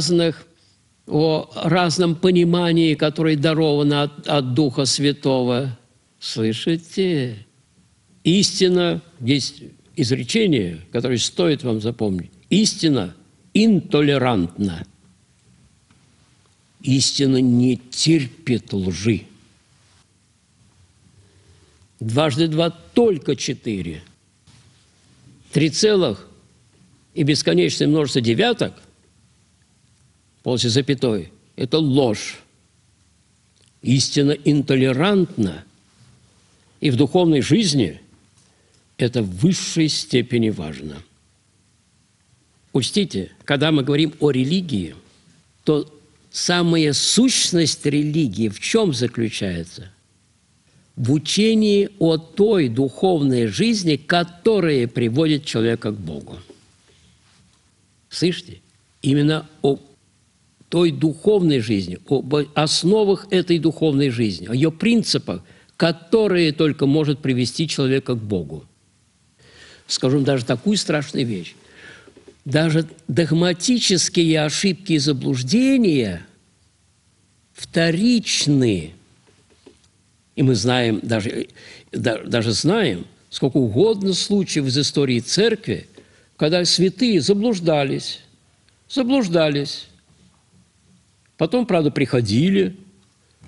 S1: разном понимании, которое даровано от Духа Святого. Слышите? Истина, есть изречение, которое стоит вам запомнить. Истина интолерантна. Истина не терпит лжи. 2 × 2 только 4. 3 целых и бесконечное множество девяток после запятой – это ложь. Истина интолерантна. И в духовной жизни это в высшей степени важно. Учтите, когда мы говорим о религии, то самая сущность религии в чем заключается? В учении о той духовной жизни, которая приводит человека к Богу. Слышите? Именно о той духовной жизни, об основах этой духовной жизни, о ее принципах, которые только может привести человека к Богу. Скажу даже такую страшную вещь. Даже догматические ошибки и заблуждения вторичны. И мы знаем, даже знаем, сколько угодно случаев из истории Церкви, когда святые заблуждались. Потом, правда, приходили,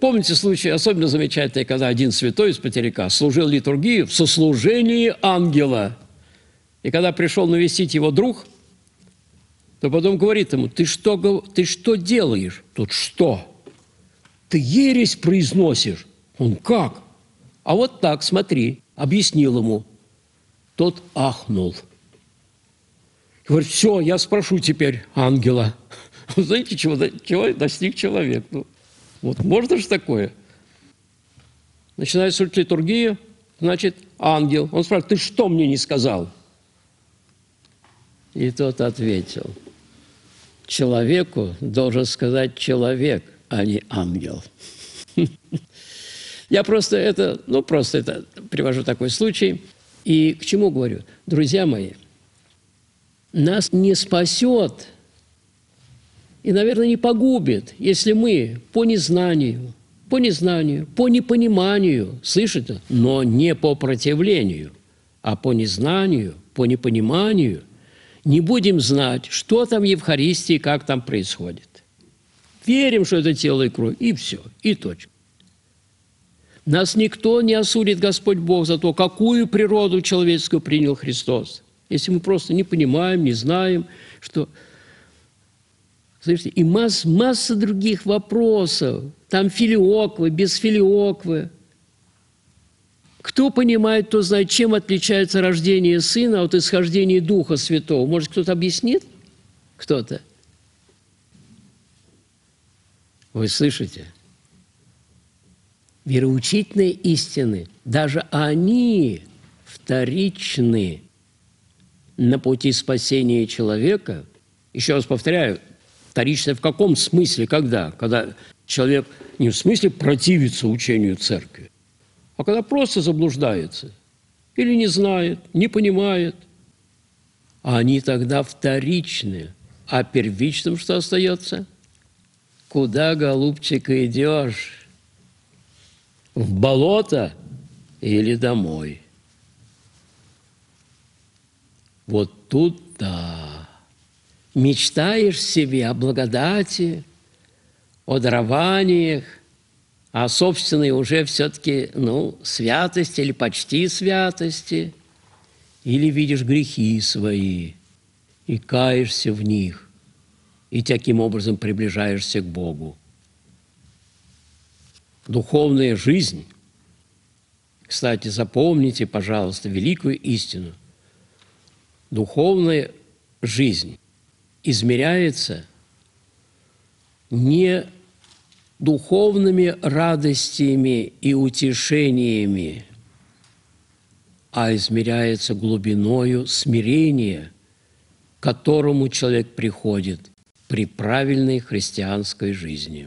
S1: Помните случай особенно замечательный, когда один святой из Потеряка служил литургию в сослужении ангела. И когда пришел навестить его друг, то потом говорит ему: ты что делаешь? Тут что? Ты ересь произносишь. Он: как? А вот так, смотри, объяснил ему. Тот ахнул. Говорит: все, я спрошу теперь ангела. Вы знаете, чего достиг человек? Ну, вот можно же такое? Начинает служить литургию, значит, ангел. Он спрашивает: ты что мне не сказал? И тот ответил: человеку должен сказать человек, а не ангел. Я просто это привожу такой случай. И к чему говорю? Друзья мои, нас не спасет и, наверное, не погубит, если мы по незнанию, по непониманию, слышите, но не по противлению, а по незнанию, по непониманию не будем знать, что там в Евхаристии, как там происходит. Верим, что это тело и кровь, и все, и точка. Нас никто не осудит, Господь Бог, за то, какую природу человеческую принял Христос. Если мы просто не понимаем, не знаем, что... Слышите, и масса других вопросов. Там филиоквы, без филиоквы. Кто понимает, кто знает, чем отличается рождение Сына от исхождения Духа Святого? Может, кто-то объяснит? Кто-то? Вы слышите? Вероучительные истины, даже они вторичны на пути спасения человека. Еще раз повторяю, вторично в каком смысле, когда? Когда человек не в смысле противится учению церкви, а когда просто заблуждается или не знает, не понимает. А они тогда вторичны. А первичным что остается? Куда, голубчик, идешь? В болото или домой? Вот тут да. Мечтаешь себе о благодати, о дарованиях, о собственной уже все-таки, святости или почти святости, или видишь грехи свои и каешься в них, и таким образом приближаешься к Богу. Духовная жизнь, кстати, запомните, пожалуйста, великую истину. Духовная жизнь измеряется не духовными радостями и утешениями, а измеряется глубиною смирения, к которому человек приходит при правильной христианской жизни.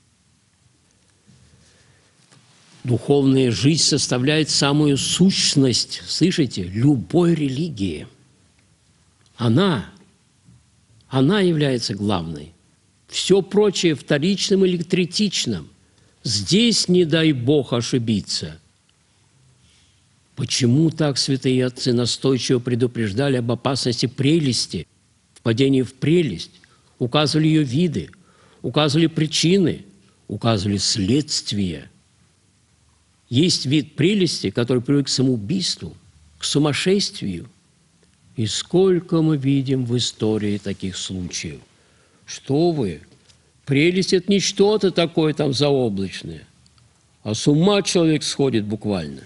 S1: Духовная жизнь составляет самую сущность, слышите, любой религии. Она является главной. Все прочее вторичным или третичным. Здесь не дай Бог ошибиться. Почему так святые отцы настойчиво предупреждали об опасности прелести, впадении в прелесть, указывали ее виды, указывали причины, указывали следствия. Есть вид прелести, который приводит к самоубийству, к сумасшествию. И сколько мы видим в истории таких случаев. Что вы? Прелесть – это не что-то такое там заоблачное, а с ума человек сходит буквально.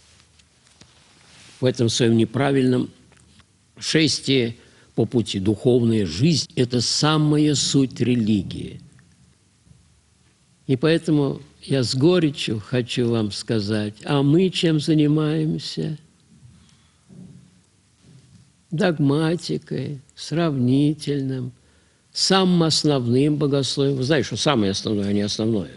S1: В этом своем неправильном шествии по пути. Духовная жизнь – это самая суть религии. И поэтому я с горечью хочу вам сказать, а мы чем занимаемся? Догматикой, сравнительным, самым основным богословием. Вы знаете, что самое основное, а не основное.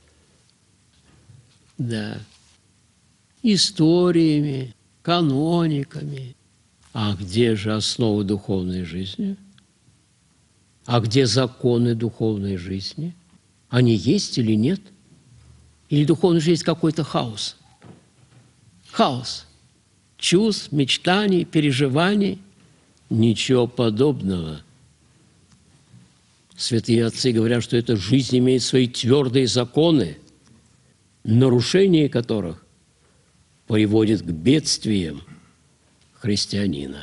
S1: Да. Историями, канониками. А где же основы духовной жизни? А где законы духовной жизни? Они есть или нет? Или духовная жизнь есть какой-то хаос? Хаос. Чувств, мечтаний, переживаний. Ничего подобного. Святые отцы говорят, что эта жизнь имеет свои твердые законы, нарушение которых приводит к бедствиям христианина.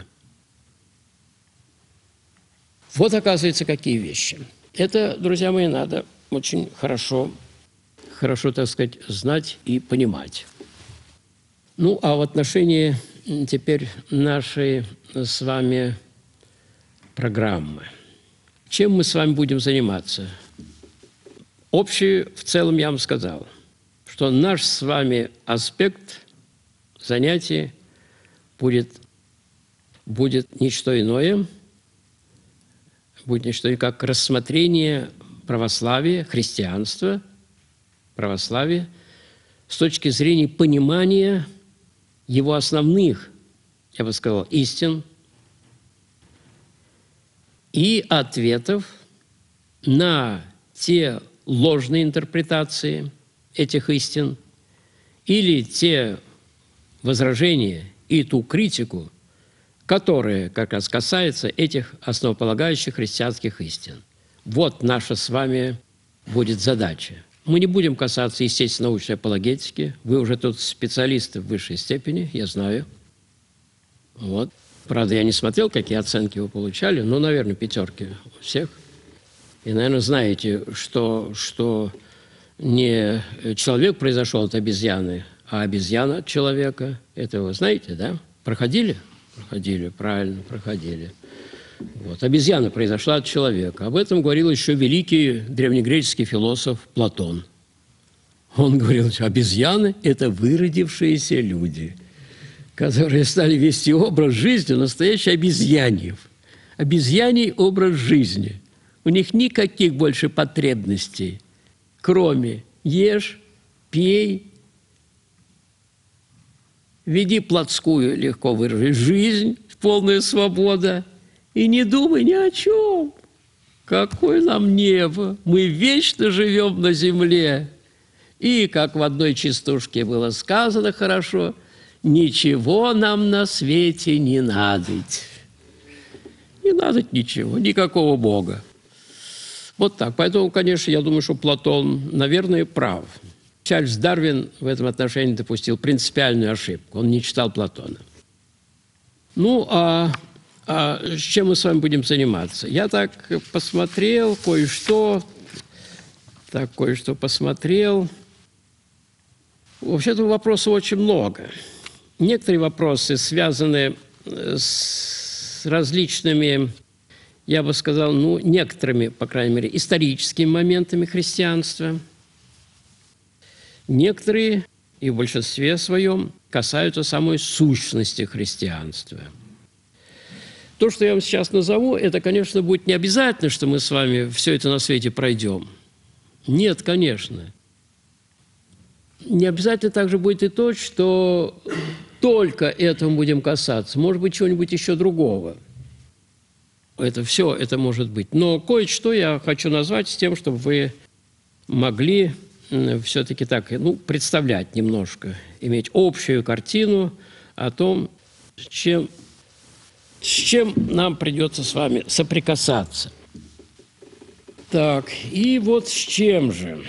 S1: Вот, оказывается, какие вещи. Это, друзья мои, надо очень хорошо, так сказать, знать и понимать. Ну, а в отношении теперь нашей с вами программы. Чем мы с вами будем заниматься? Общий, в целом, я вам сказал, что наш с вами аспект занятий будет не что иное, как рассмотрение православия, христианства, православия с точки зрения понимания его основных, я бы сказал, истин и ответов на те ложные интерпретации этих истин или те возражения и ту критику, которая как раз касается этих основополагающих христианских истин. Вот наша с вами будет задача. Мы не будем касаться естественно-научной апологетики. Вы уже тут специалисты в высшей степени, я знаю. Вот. Правда, я не смотрел, какие оценки вы получали, но, наверное, 5 у всех. И, наверное, знаете, что не человек произошел от обезьяны, а обезьяна от человека. Это вы знаете, да? Проходили? Проходили, правильно, проходили. Вот. Обезьяна произошла от человека. Об этом говорил еще великий древнегреческий философ Платон. Он говорил, что обезьяны – это выродившиеся люди, которые стали вести образ жизни настоящий обезьяньев. Обезьяний образ жизни. У них никаких больше потребностей, кроме ешь, пей, веди плотскую, легко выражить, жизнь, полная свобода, и не думай ни о чем. Какое нам небо! Мы вечно живем на земле. И, как в одной частушке было сказано хорошо, ничего нам на свете не надоть. Не надоть ничего, никакого Бога. Вот так. Поэтому, конечно, я думаю, что Платон, наверное, прав. Чарльз Дарвин в этом отношении допустил принципиальную ошибку. Он не читал Платона. Ну, а с чем мы с вами будем заниматься? Я так посмотрел кое-что. Вообще-то вопросов очень много. Некоторые вопросы связаны с различными, я бы сказал, некоторыми, по крайней мере, историческими моментами христианства. Некоторые, и в большинстве своем, касаются самой сущности христианства. То, что я вам сейчас назову, это, конечно, будет не обязательно, что мы с вами все это на свете пройдем. Нет, конечно. Не обязательно также будет и то, что только этому будем касаться. Может быть, чего-нибудь еще другого. Это все, это может быть. Но кое-что я хочу назвать с тем, чтобы вы могли все-таки так, представлять немножко, иметь общую картину о том, с чем нам придется с вами соприкасаться. Так, и вот с чем же.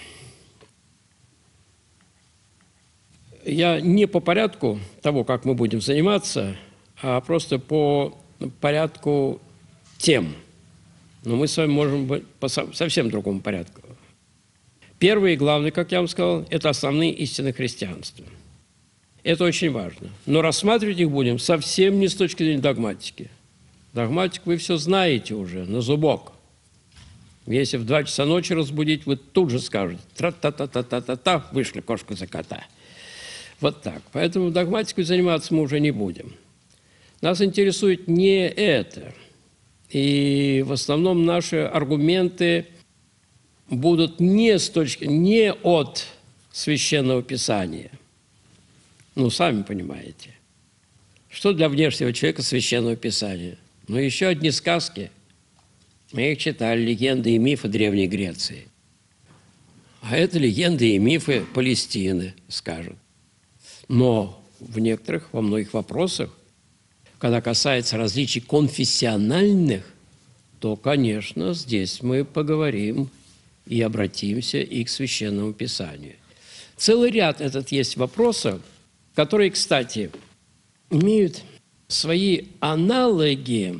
S1: Я не по порядку того, как мы будем заниматься, а просто по порядку тем. Но мы с вами можем быть по совсем другому порядку. Первый и главный, как я вам сказал, это основные истины христианства. Это очень важно. Но рассматривать их будем совсем не с точки зрения догматики. Догматику вы все знаете уже, на зубок. Если в 2 часа ночи разбудить, вы тут же скажете «тра-та-та-та-та-та-та», вышли кошка за кота. Вот так. Поэтому догматикой заниматься мы уже не будем. Нас интересует не это. И в основном наши аргументы будут не от Священного Писания. Сами понимаете. Что для внешнего человека Священного Писания? Еще одни сказки. Мы их читали, легенды и мифы Древней Греции. А это легенды и мифы Палестины, скажут. Но во многих вопросах, когда касается различий конфессиональных, то, конечно, здесь мы поговорим и обратимся и к Священному Писанию. Целый ряд этот есть вопросов, которые, кстати, имеют свои аналоги,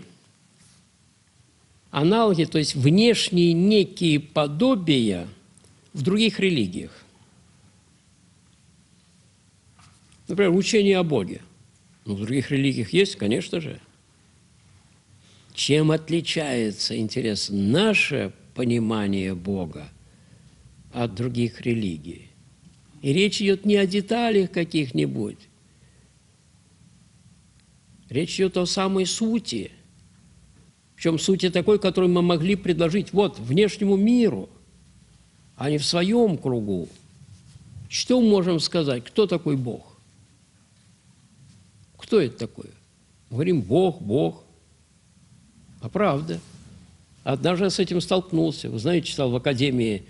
S1: то есть внешние некие подобия в других религиях. Например, учение о Боге. Ну, в других религиях есть, конечно же. Чем отличается, интересно, наше понимание Бога от других религий? И речь идет не о деталях каких-нибудь. Речь идет о самой сути. Причем сути такой, которую мы могли предложить вот внешнему миру, а не в своем кругу. Что мы можем сказать? Кто такой Бог? Кто это такой? Говорим Бог, Бог. А правда. Однажды я с этим столкнулся. Вы знаете, читал в академии,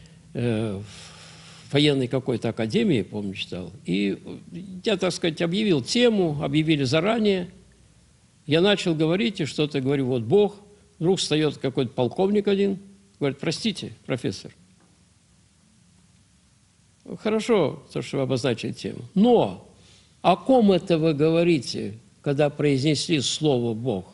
S1: военной какой-то академии, помню, читал. И я, так сказать, объявил тему, объявили заранее. Я начал говорить, и что-то говорю, вот Бог. Вдруг встает какой-то полковник один, говорит, простите, профессор. Хорошо, то, что вы обозначили тему. Но о ком это вы говорите, когда произнесли слово «Бог»?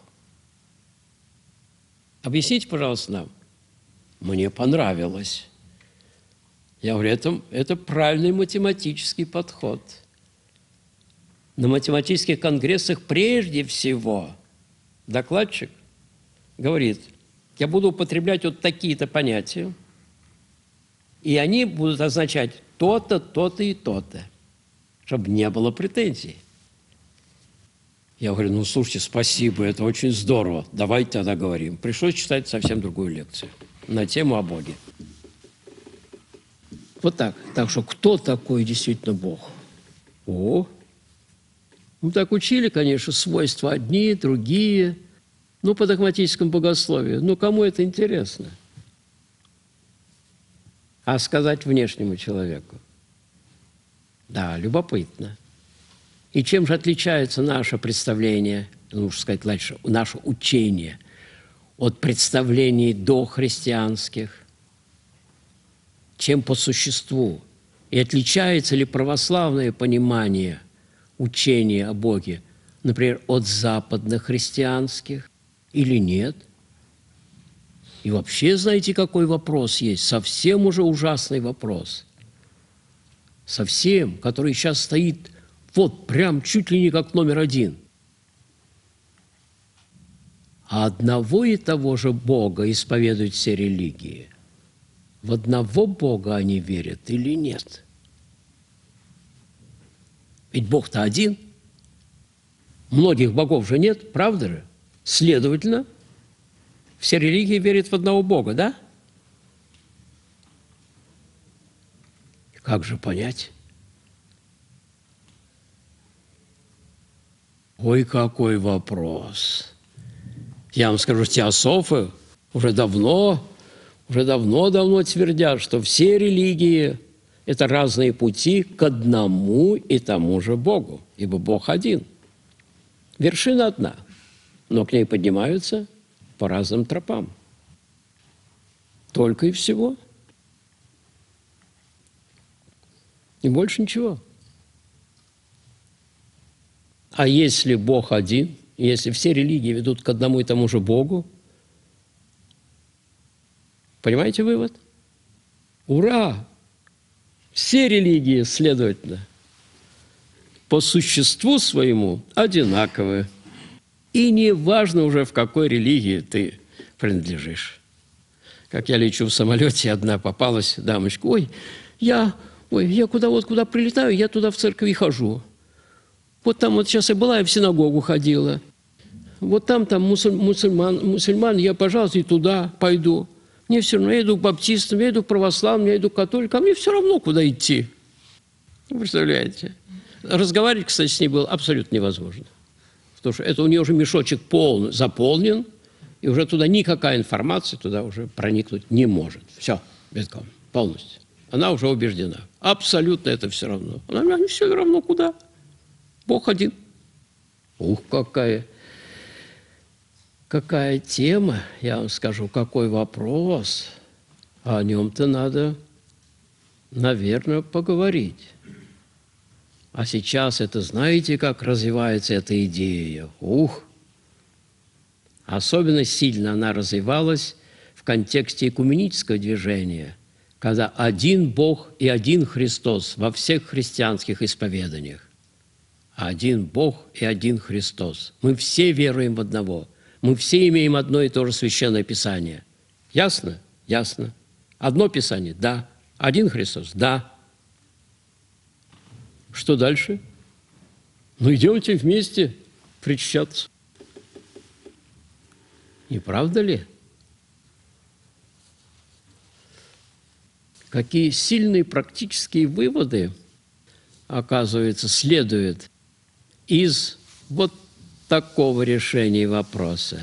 S1: Объясните, пожалуйста, нам. Мне понравилось. Я говорю, это правильный математический подход. На математических конгрессах прежде всего докладчик говорит, я буду употреблять вот такие-то понятия, и они будут означать то-то, то-то и то-то, чтобы не было претензий. Я говорю, ну, слушайте, спасибо, это очень здорово, давайте тогда говорим. Пришлось читать совсем другую лекцию на тему о Боге. Вот так. Так что кто такой действительно Бог? Ну, так учили, конечно, свойства одни, другие, ну, по догматическому богословию. Ну, кому это интересно? А сказать внешнему человеку? Да, любопытно. И чем же отличается наше представление, нужно сказать дальше, наше учение от представлений дохристианских? Чем по существу? И отличается ли православное понимание учения о Боге, например, от западнохристианских или нет? И вообще, знаете, какой вопрос есть? Совсем уже ужасный вопрос. Совсем, который сейчас стоит вот прям чуть ли не как номер один. А одного и того же Бога исповедуют все религии. В одного Бога они верят или нет? Ведь Бог-то один. Многих богов же нет, правда же? Следовательно, все религии верят в одного Бога, да? Как же понять? Ой, какой вопрос. Я вам скажу, теософы уже давно твердят, что все религии – это разные пути к одному и тому же Богу, ибо Бог один. Вершина одна, но к ней поднимаются по разным тропам. Только и всего. И больше ничего. А если Бог один, если все религии ведут к одному и тому же Богу, понимаете вывод? Ура! Все религии, следовательно, по существу своему одинаковы. И не важно уже, в какой религии ты принадлежишь. Как я лечу в самолете, одна попалась дамочка. Я куда прилетаю, я туда в церковь хожу. Вот там вот сейчас я была, я в синагогу ходила. Вот там мусульман, я, пожалуйста, и туда пойду. Мне все равно, я иду к баптистам, я иду к православным, я иду к католикам, а мне все равно, куда идти. Вы представляете? Разговаривать, кстати, с ней было абсолютно невозможно. Потому что это у нее уже мешочек заполнен, и уже туда никакая информация туда уже проникнуть не может. Все, битком, полностью. Она уже убеждена. Абсолютно это все равно. Она мне все равно куда? Бог один. Ух, какая тема, я вам скажу, какой вопрос. А о нем-то надо наверное, поговорить. А сейчас это, знаете, как развивается эта идея? Ух! Особенно сильно она развивалась в контексте экуменического движения, когда один Бог и один Христос во всех христианских исповеданиях. Один Бог и один Христос. Мы все веруем в одного. Мы все имеем одно и то же Священное Писание. Ясно? Ясно. Одно Писание? Да. Один Христос? Да. Что дальше? Ну, идемте вместе причащаться. Не правда ли? Какие сильные практические выводы, оказывается, следуют из вот такого решения вопроса.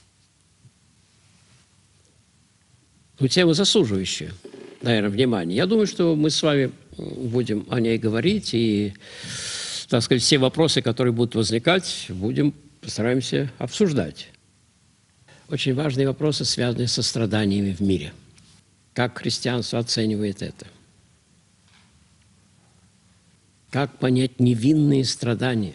S1: Ну, тема заслуживающая, наверное, внимания. Я думаю, что мы с вами будем о ней говорить, и, так сказать, все вопросы, которые будут возникать, постараемся обсуждать. Очень важные вопросы, связанные со страданиями в мире. Как христианство оценивает это? Как понять невинные страдания?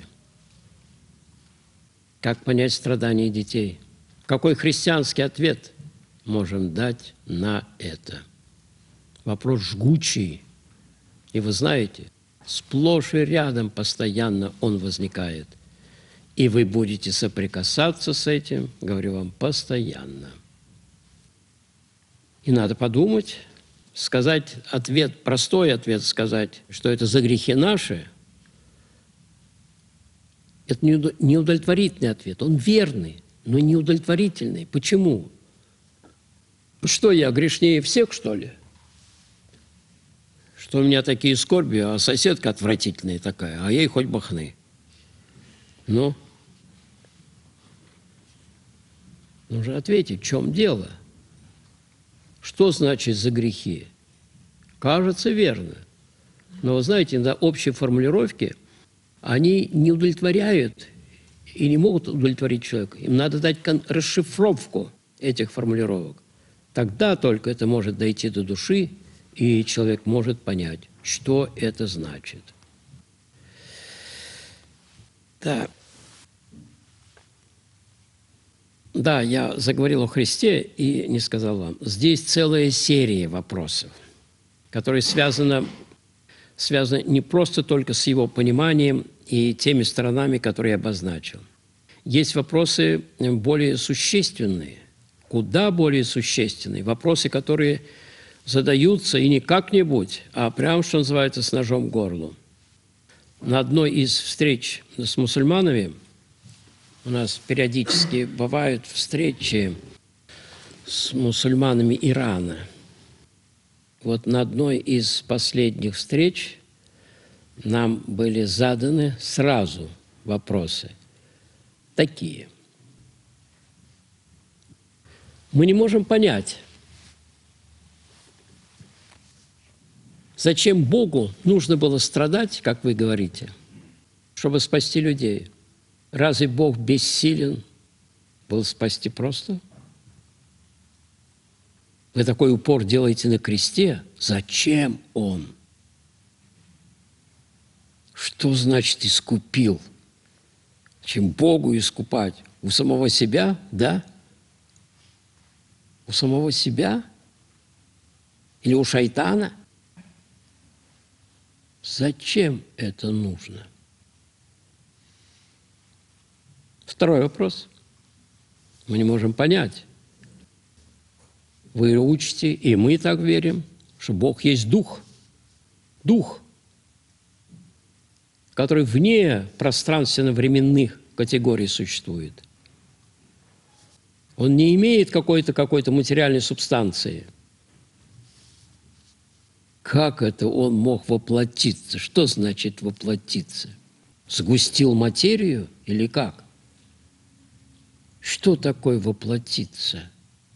S1: Как понять страдания детей? Какой христианский ответ можем дать на это? Вопрос жгучий. И вы знаете, сплошь и рядом постоянно он возникает. И вы будете соприкасаться с этим, говорю вам, постоянно. И надо подумать, сказать ответ, простой ответ сказать, что это за грехи наши, это неудовлетворительный ответ. Он верный, но неудовлетворительный. Почему? Что, я грешнее всех, что ли? Что у меня такие скорби, а соседка отвратительная такая, а ей хоть бы хны. Ну, нужно ответить, в чем дело? Что значит за грехи? Кажется, верно. Но вы знаете, иногда общие формулировки, они не удовлетворяют и не могут удовлетворить человека. Им надо дать расшифровку этих формулировок. Тогда только это может дойти до души, и человек может понять, что это значит. Да, я заговорил о Христе и не сказал вам. Здесь целая серия вопросов, которые связаны не просто только с его пониманием и теми сторонами, которые я обозначил. Есть вопросы более существенные, куда более существенные, вопросы, которые задаются и не как-нибудь, а прямо, что называется, с ножом в горло. На одной из встреч с мусульманами, у нас периодически бывают встречи с мусульманами Ирана. Вот на одной из последних встреч нам были заданы сразу вопросы такие. Мы не можем понять, зачем Богу нужно было страдать, как вы говорите, чтобы спасти людей. Разве Бог бессилен был спасти просто? Вы такой упор делаете на кресте. Зачем Он? Что значит искупил? Чем Богу искупать? У самого себя, да? У самого себя? Или у шайтана? Зачем это нужно? Второй вопрос. Мы не можем понять. Вы учите, и мы так верим, что Бог есть Дух. Дух, который вне пространственно-временных категорий существует. Он не имеет какой-то материальной субстанции. Как это он мог воплотиться? Что значит воплотиться? Сгустил материю или как? Что такое воплотиться?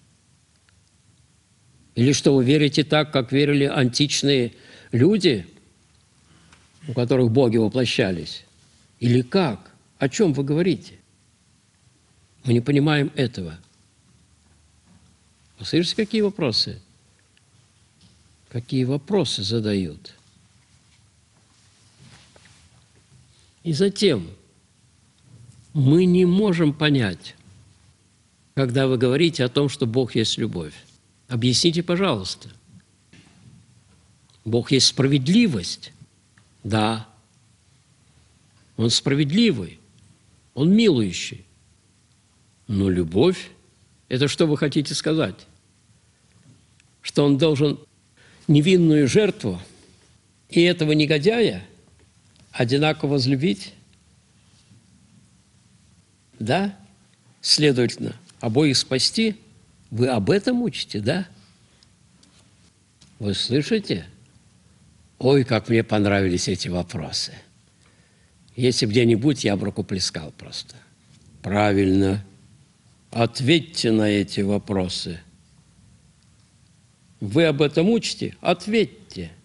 S1: Или что, вы верите так, как верили античные люди, у которых боги воплощались? Или как? О чем вы говорите? Мы не понимаем этого. Вы слышите, какие вопросы? какие вопросы задают. И затем мы не можем понять, когда вы говорите о том, что Бог есть любовь. Объясните, пожалуйста. Бог есть справедливость. Да. Он справедливый. Он милующий. Но любовь – это что вы хотите сказать? Что он должен невинную жертву и этого негодяя одинаково возлюбить? Да? Следовательно, обоих спасти? Вы об этом учите, да? Вы слышите? Ой, как мне понравились эти вопросы. Если бы где-нибудь, я бы рукоплескал просто. Правильно. Ответьте на эти вопросы. Вы об этом учите? Ответьте.